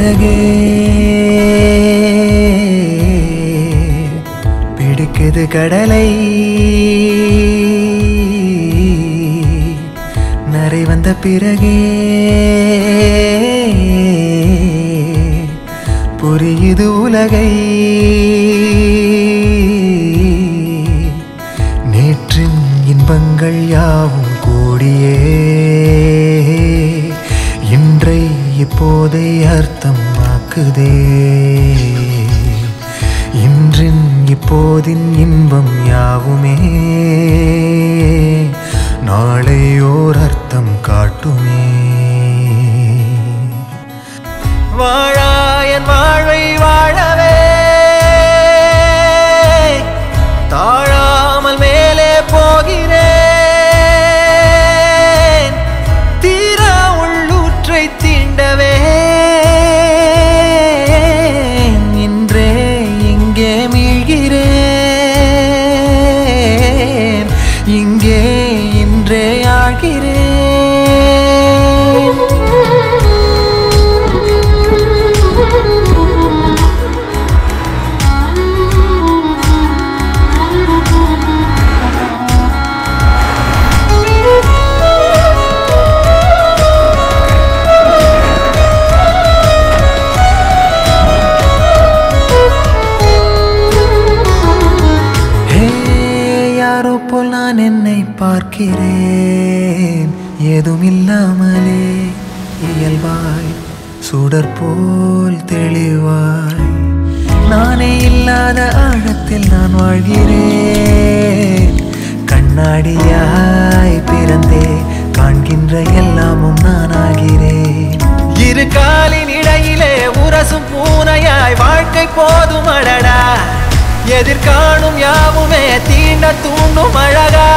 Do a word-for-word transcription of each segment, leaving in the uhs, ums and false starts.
பிறகே பிடிக்குது கடலை நரை வந்த பிறகே புரியுது உலகை நேற்றின் இன்பங்கள் யாவும் கூடியே இன்றை இப்போதை அர்த்தமாக்குதே இன்றின் இப்போதின் இன்பம் யாவுமே நாளை ஓர் அர்த்தம் காட்டுமே வாழாயன் வாழ்வை வாழவே தாழாமல் மேலே போகிறேன் தீரா உள்ளூற்றை தீண்டவே இன்றே இங்கே மீழ்கிறேன் இங்கே இன்றே ஆழ்கிறேன் போல் நான் என்னை பார்க்கிறேன் ஏதும் இல்லாமலே இயல்பாய் சுடர் போல் தெளிவாய் நானே இல்லாத ஆழத்தில் நான் வாழ்கிறேன் கண்ணாடியாய் பிறந்தே காண்கின்ற எல்லாமும் நான் ஆகிறேன் இரு காலின் இடையிலே உரசும் பூனையாய் வாழ்க்கை போதும் அடடா எதிர்காணும் யாவுமே தீண்ட தூண்டும் அழகா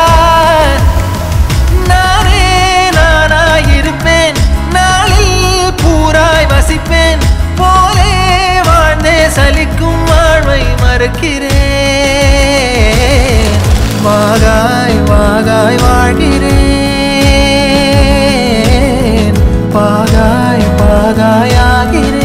நானே நானாயிருப்பேன் நாளில் பூராய் வசிப்பேன் போலே வாழ்ந்தே சலிக்கும் வாழ்வை மறுக்கிறேன் வாகாய் வாகாய் வாழ்கிறேன் பாகாய் பாகாய் ஆகிறேன்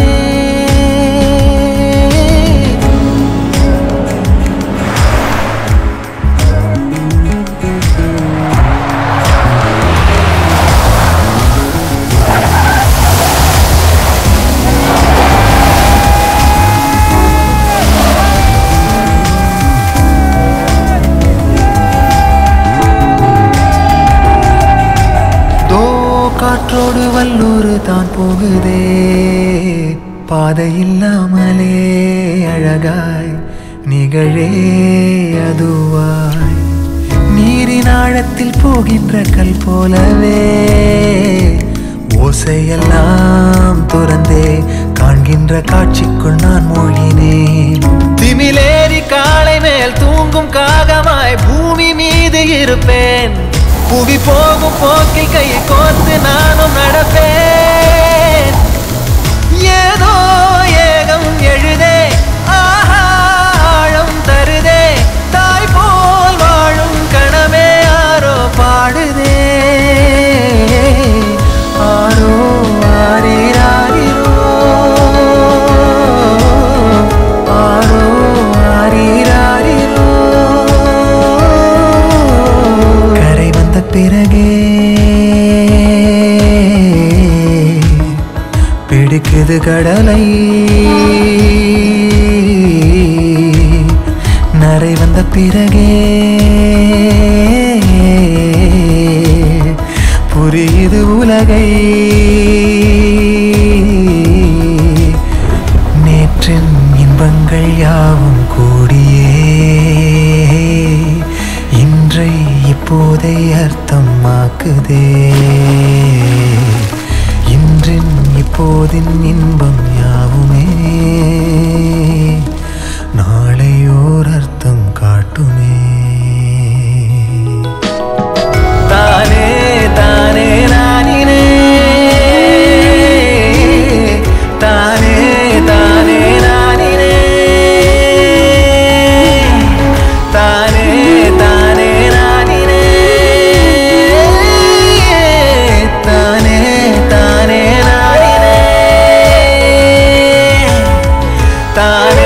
காற்றோடு வல்லூர் தான் போகுதே பாதை இல்லாமலே அழகாய் நிகழே அதுவாய் நீரின் ஆழத்தில் போகின்ற கல் போலவே ஓசையெல்லாம் துறந்தே காண்கின்ற காட்சிக்குள் நான் மூழ்கினேன் திமிலேறி காலை மேல் தூங்கும் காகமாய் பூமி மீது இருப்பேன் புவி போகும் போக்கில் கை கோர்த்து நானும் நடப்பேன் ஏதோ ஏகம் எழுதே ஆழம் தருதே தாய் போல் வாழும் கணமே ஆரோ பாடுதே ஆரோ ஆரீராரிரோ ஆரோ ஆரீராரிரோ கரை வந்த பிறகே பிடிக்குது கடலை நரை வந்த பிறகே புரியுது உலகை நேற்றின் இன்பங்கள் யாவும் கூடியே இன்றை இப்போதை அர்த்தமாக்குதே இன்றின் இப்போதின் இன்பம் யாவுமே நாளையோர் அர்த்தம் காட்டுமே தானே தானே நானினே தானே தானே நானினே தானே தானே நானினே தானே தானே நானினே தானே